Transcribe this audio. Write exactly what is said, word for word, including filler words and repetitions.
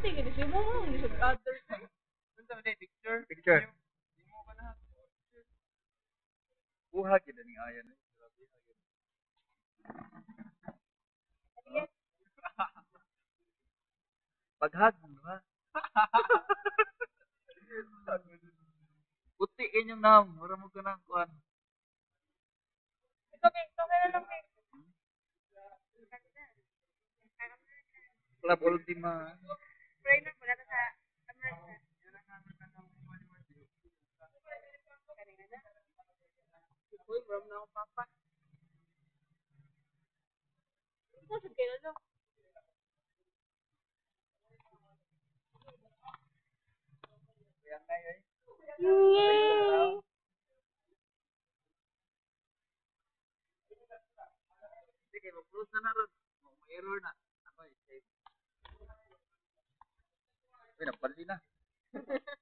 Sige, di mo mo. Di sa other. Unsa man picture? Picture. Di mo ba na? Buha gid ni ayan. Paghag mo ha. Puti inyong nam, mura mo kanang kuan. Ikaw, Bing. Ikaw kaya lang, Bing. Club Ultima. Pray na pala sa Amerika. Uy, maram na ako, papa. Ito, sa kailan lang. Yang ngay ay. Yay! Sige, mag-close na na ron. May error na. Ano eh, save. Uy, napali na.